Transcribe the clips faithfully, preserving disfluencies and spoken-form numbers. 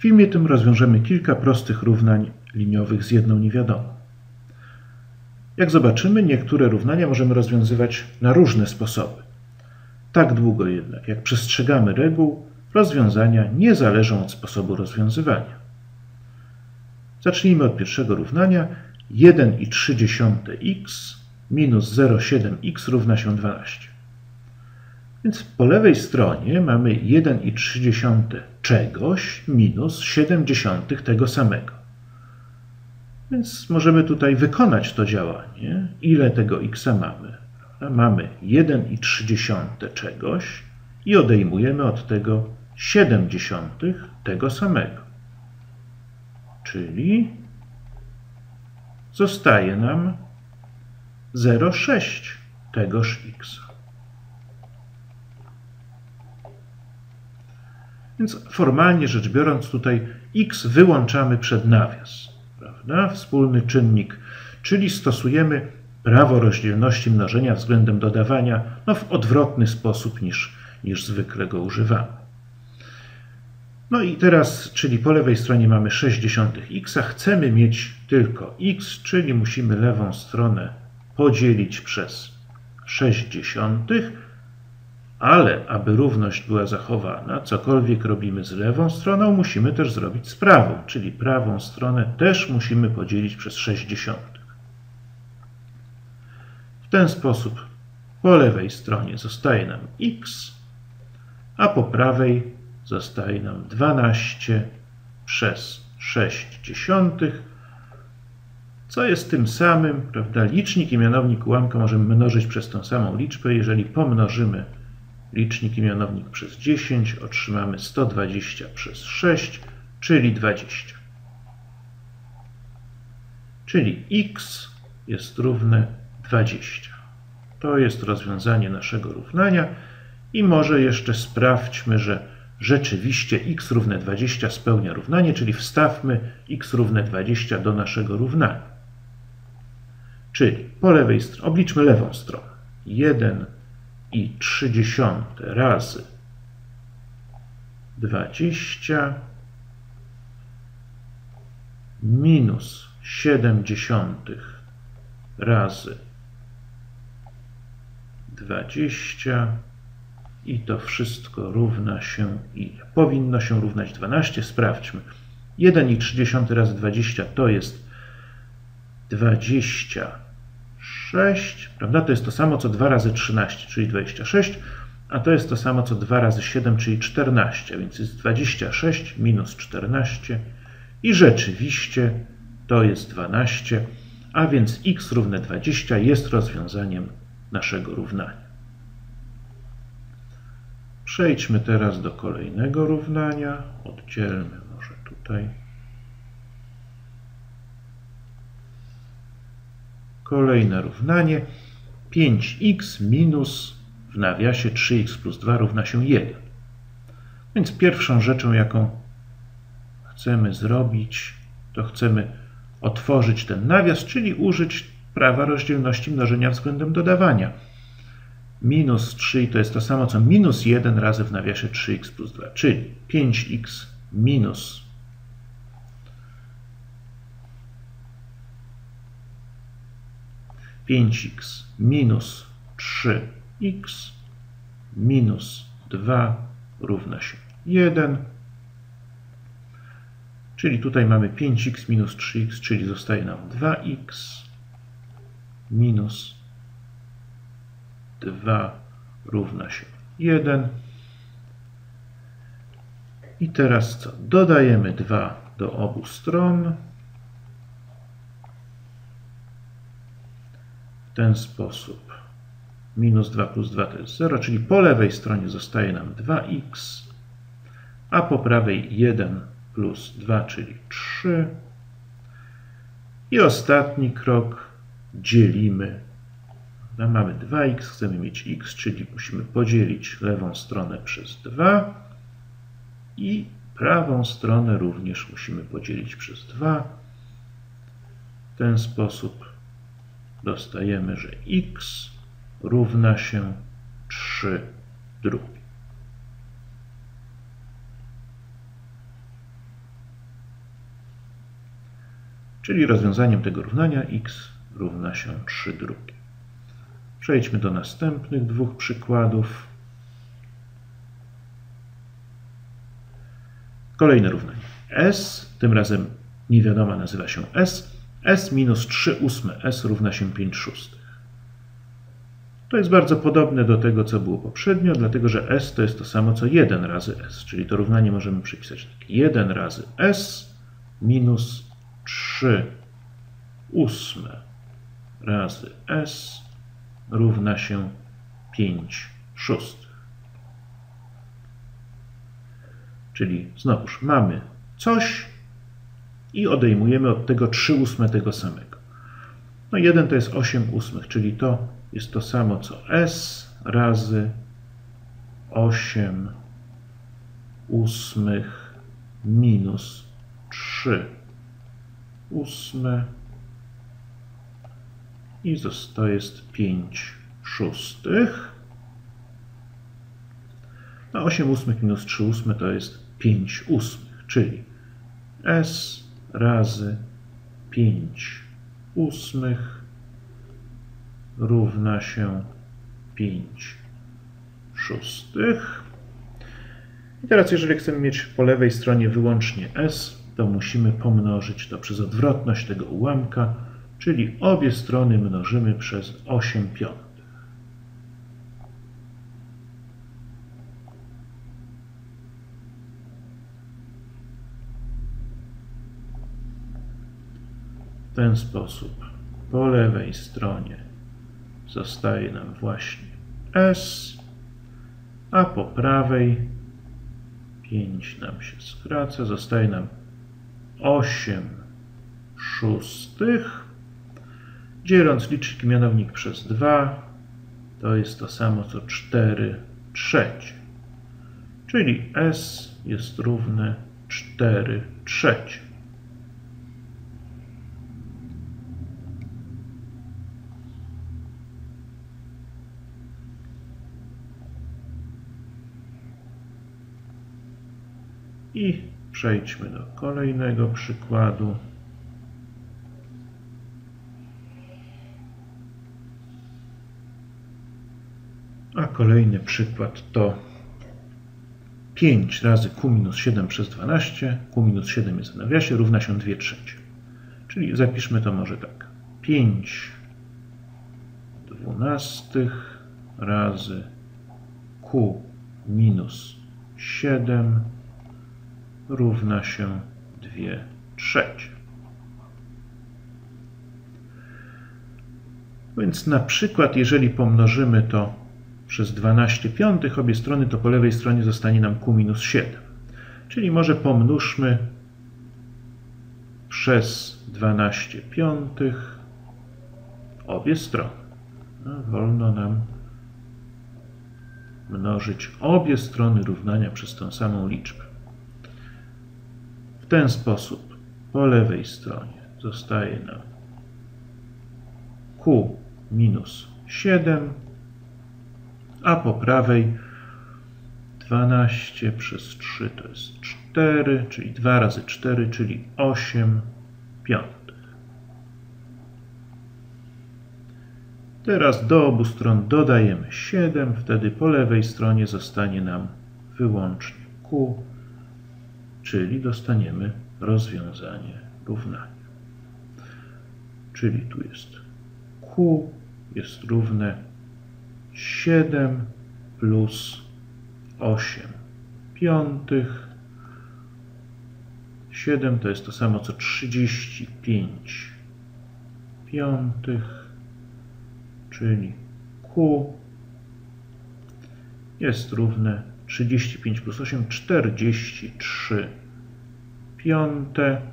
W filmie tym rozwiążemy kilka prostych równań liniowych z jedną niewiadomą. Jak zobaczymy, niektóre równania możemy rozwiązywać na różne sposoby. Tak długo jednak, jak przestrzegamy reguł, rozwiązania nie zależą od sposobu rozwiązywania. Zacznijmy od pierwszego równania. jeden i trzy dziesiąte x minus zero przecinek siedem x równa się dwanaście. Więc po lewej stronie mamy jeden i trzy dziesiąte czegoś minus siedem dziesiątych tego samego. Więc możemy tutaj wykonać to działanie. Ile tego x mamy? Mamy jeden i trzy dziesiąte czegoś i odejmujemy od tego siedem dziesiątych tego samego. Czyli zostaje nam zero przecinek sześć tegoż x. Więc formalnie rzecz biorąc tutaj x wyłączamy przed nawias, prawda? Wspólny czynnik, czyli stosujemy prawo rozdzielności mnożenia względem dodawania no, w odwrotny sposób niż, niż zwykle go używamy. No i teraz, czyli po lewej stronie mamy sześć dziesiątych x, a chcemy mieć tylko x, czyli musimy lewą stronę podzielić przez sześć dziesiątych, ale aby równość była zachowana, cokolwiek robimy z lewą stroną, musimy też zrobić z prawą, czyli prawą stronę też musimy podzielić przez sześć dziesiątych. W ten sposób po lewej stronie zostaje nam x, a po prawej zostaje nam dwanaście przez sześć dziesiątych, co jest tym samym, prawda, licznik i mianownik ułamka możemy mnożyć przez tą samą liczbę. Jeżeli pomnożymy licznik i mianownik przez dziesięć, otrzymamy sto dwadzieścia przez sześć, czyli dwadzieścia. Czyli x jest równe dwadzieścia. To jest rozwiązanie naszego równania i może jeszcze sprawdźmy, że rzeczywiście x równe dwadzieścia spełnia równanie, czyli wstawmy x równe dwadzieścia do naszego równania. Czyli po lewej stronie, obliczmy lewą stronę. jeden i trzy dziesiąte razy dwadzieścia minus siedem dziesiątych razy dwadzieścia i to wszystko równa się ile? Powinno się równać dwanaście. Sprawdźmy. jeden i trzy dziesiąte razy dwadzieścia to jest dwadzieścia sześć, prawda? To jest to samo co dwa razy trzynaście, czyli dwadzieścia sześć, a to jest to samo co dwa razy siedem, czyli czternaście, więc jest dwadzieścia sześć minus czternaście i rzeczywiście to jest dwanaście, a więc x równe dwadzieścia jest rozwiązaniem naszego równania. Przejdźmy teraz do kolejnego równania. Oddzielmy może tutaj. Kolejne równanie. pięć x minus w nawiasie trzy x plus dwa równa się jeden. Więc pierwszą rzeczą, jaką chcemy zrobić, to chcemy otworzyć ten nawias, czyli użyć prawa rozdzielności mnożenia względem dodawania. Minus trzy to jest to samo co minus jeden razy w nawiasie trzy x plus dwa, czyli pięć x minus pięć x minus trzy x minus dwa równa się jeden. Czyli tutaj mamy pięć x minus trzy x, czyli zostaje nam dwa x minus dwa równa się jeden. I teraz co? Dodajemy dwa do obu stron. W ten sposób minus dwa plus dwa to jest zero, czyli po lewej stronie zostaje nam dwa x, a po prawej jeden plus dwa, czyli trzy. I ostatni krok dzielimy. No, mamy dwa x, chcemy mieć x, czyli musimy podzielić lewą stronę przez dwa i prawą stronę również musimy podzielić przez dwa. W ten sposób dostajemy, że x równa się trzy drugie. Czyli rozwiązaniem tego równania x równa się trzy drugie. Przejdźmy do następnych dwóch przykładów. Kolejne równanie. S, tym razem niewiadoma nazywa się S. S minus trzy ósme S równa się pięć szóstych. To jest bardzo podobne do tego, co było poprzednio, dlatego że S to jest to samo, co jeden razy S. Czyli to równanie możemy przepisać tak. jeden razy S minus trzy ósme razy S równa się pięć szóstych. Czyli znowuż mamy coś i odejmujemy od tego trzy ósme tego samego. No jeden to jest osiem ósmych, czyli to jest to samo co S razy osiem ósmych minus trzy ósme i to jest pięć szóstych. No osiem ósmych minus trzy ósme to jest pięć ósmych, czyli S razy pięć ósmych równa się pięć szóstych. I teraz jeżeli chcemy mieć po lewej stronie wyłącznie S, to musimy pomnożyć to przez odwrotność tego ułamka, czyli obie strony mnożymy przez osiem piątych. W ten sposób po lewej stronie zostaje nam właśnie S, a po prawej pięć nam się skraca, zostaje nam osiem szóstych. Dzieląc licznik i mianownik przez dwa, to jest to samo co cztery trzecie. Czyli S jest równe cztery trzecie. I przejdźmy do kolejnego przykładu. A kolejny przykład to pięć razy q minus siedem przez dwanaście. Q minus siedem jest w nawiasie, równa się dwie trzecie. Czyli zapiszmy to może tak. pięć dwunastych razy q minus siedem równa się dwie trzecie. Więc na przykład, jeżeli pomnożymy to przez dwanaście piątych obie strony, to po lewej stronie zostanie nam q minus siedem. Czyli może pomnóżmy przez dwanaście piątych obie strony. No, wolno nam mnożyć obie strony równania przez tą samą liczbę. W ten sposób po lewej stronie zostaje nam q minus siedem, a po prawej dwanaście przez trzy to jest cztery, czyli dwa razy cztery, czyli osiem piątych. Teraz do obu stron dodajemy siedem, wtedy po lewej stronie zostanie nam wyłącznie q, czyli dostaniemy rozwiązanie równania. Czyli tu jest q jest równe siedem plus osiem piątych. siedem to jest to samo co trzydzieści pięć piątych, czyli q jest równe trzydzieści pięć plus osiem, czterdzieści trzy piąte,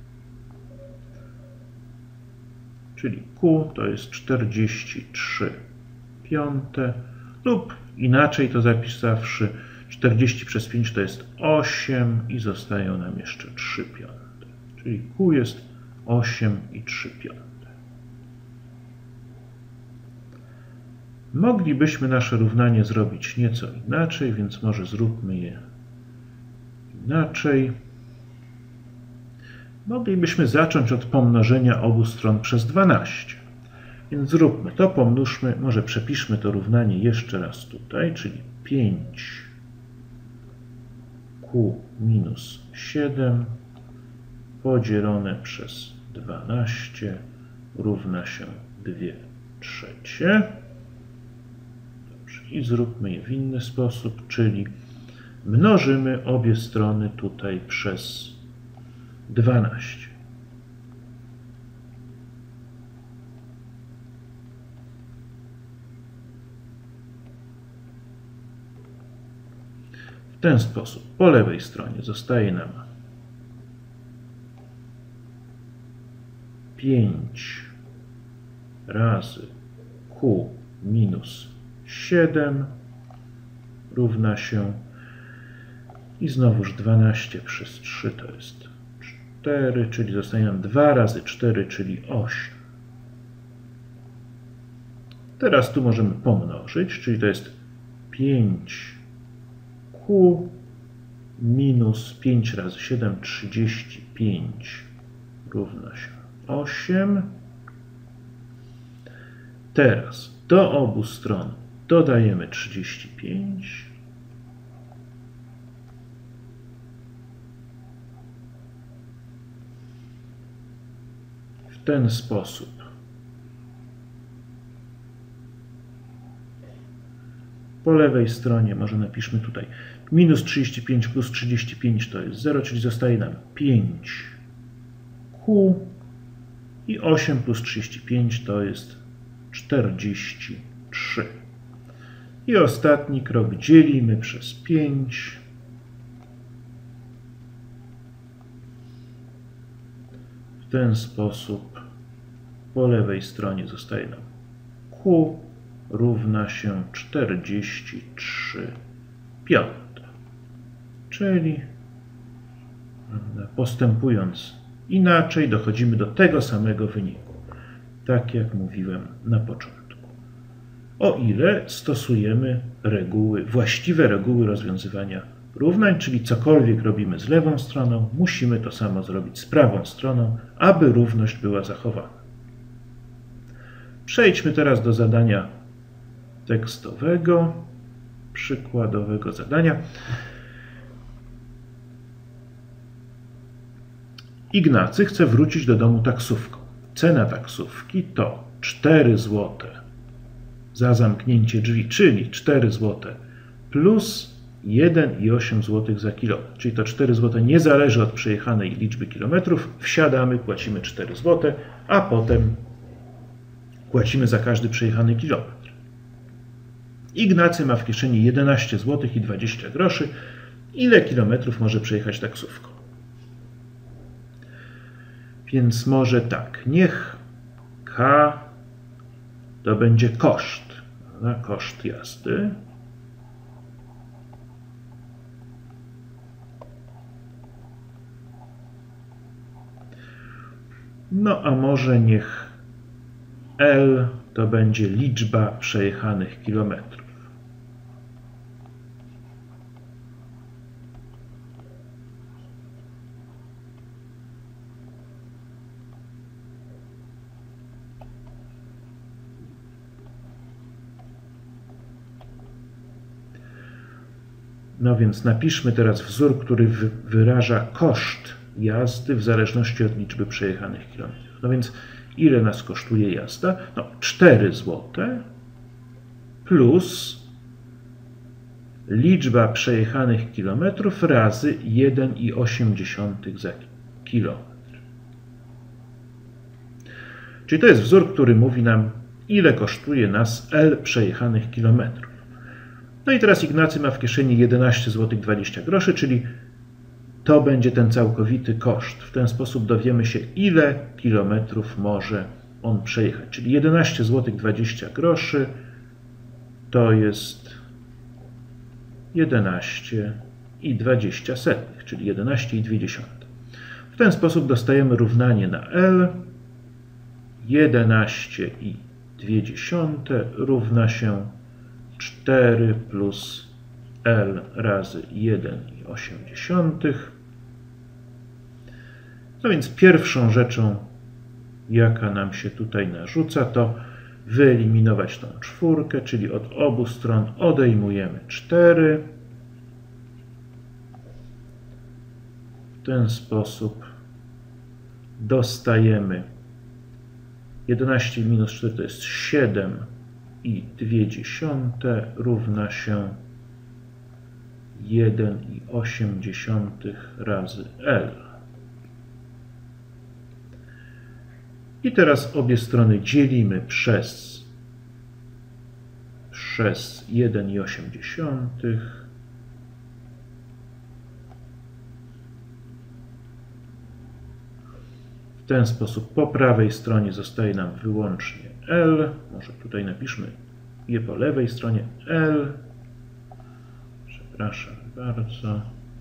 czyli q to jest czterdzieści trzy piąte, lub inaczej to zapisawszy, czterdzieści przez pięć to jest osiem i zostają nam jeszcze trzy piąte, czyli q jest osiem i trzy piąte. Moglibyśmy nasze równanie zrobić nieco inaczej, więc może zróbmy je inaczej. Moglibyśmy zacząć od pomnożenia obu stron przez dwanaście. Więc zróbmy to, pomnóżmy, może przepiszmy to równanie jeszcze raz tutaj, czyli pięć q minus siedem podzielone przez dwanaście równa się dwie trzecie. Dobrze, i zróbmy je w inny sposób, czyli mnożymy obie strony tutaj przez dwanaście. W ten sposób po lewej stronie zostaje nam pięć razy q minus siedem równa się i znowuż dwanaście przez trzy to jest cztery, czyli zostaje nam dwa razy cztery, czyli osiem. Teraz tu możemy pomnożyć, czyli to jest pięć q minus pięć razy siedem, trzydzieści pięć równa się osiem. Teraz do obu stron dodajemy trzydzieści pięć. W ten sposób po lewej stronie może napiszmy tutaj minus trzydzieści pięć plus trzydzieści pięć to jest zero, czyli zostaje nam pięć q i osiem plus trzydzieści pięć to jest czterdzieści trzy. I ostatni krok dzielimy przez pięć. W ten sposób po lewej stronie zostaje nam q równa się czterdzieści trzy piąte. Czyli postępując inaczej dochodzimy do tego samego wyniku, tak jak mówiłem na początku. O ile stosujemy reguły, właściwe reguły rozwiązywania równań, czyli cokolwiek robimy z lewą stroną, musimy to samo zrobić z prawą stroną, aby równość była zachowana. Przejdźmy teraz do zadania tekstowego, przykładowego zadania. Ignacy chce wrócić do domu taksówką. Cena taksówki to cztery złote za zamknięcie drzwi, czyli cztery złote plus jeden i osiem złotych za kilometr. Czyli to cztery złote nie zależy od przejechanej liczby kilometrów. Wsiadamy, płacimy cztery złote, a potem płacimy za każdy przejechany kilometr. Ignacy ma w kieszeni jedenaście złotych i dwadzieścia groszy. Ile kilometrów może przejechać taksówką? Więc może tak, niech K to będzie koszt, prawda? Koszt jazdy. No a może niech L to będzie liczba przejechanych kilometrów. No więc napiszmy teraz wzór, który wyraża koszt jazdy w zależności od liczby przejechanych kilometrów. No więc ile nas kosztuje jazda? No cztery złote plus liczba przejechanych kilometrów razy jeden i osiem dziesiątych za kilometr. Czyli to jest wzór, który mówi nam, ile kosztuje nas L przejechanych kilometrów. No i teraz Ignacy ma w kieszeni jedenaście złotych dwadzieścia groszy, czyli to będzie ten całkowity koszt. W ten sposób dowiemy się, ile kilometrów może on przejechać. Czyli jedenaście złotych dwadzieścia groszy to jest jedenaście i dwadzieścia setnych, czyli jedenaście i dwie dziesiąte. W ten sposób dostajemy równanie na L. jedenaście i dwie dziesiąte równa się cztery plus L razy jeden i osiem dziesiątych. No więc pierwszą rzeczą, jaka nam się tutaj narzuca, to wyeliminować tą czwórkę, czyli od obu stron odejmujemy cztery. W ten sposób dostajemy jedenaście minus cztery to jest siedem i dwie dziesiąte równa się jeden i osiem dziesiątych razy L. I teraz obie strony dzielimy przez, przez jeden i osiem dziesiątych. W ten sposób po prawej stronie zostaje nam wyłącznie L. Może tutaj napiszmy je po lewej stronie L. Przepraszam bardzo.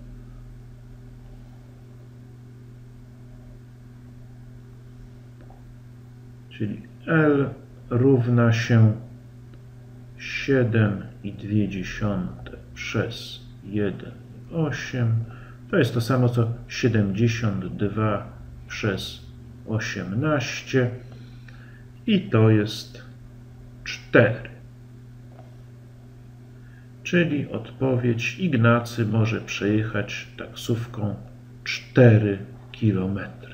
Czyli L równa się siedem i dwie dziesiąte przez jeden i osiem. To jest to samo co siedemdziesiąt dwa przez osiemnaście i to jest cztery. Czyli odpowiedź: Ignacy może przejechać taksówką cztery kilometry.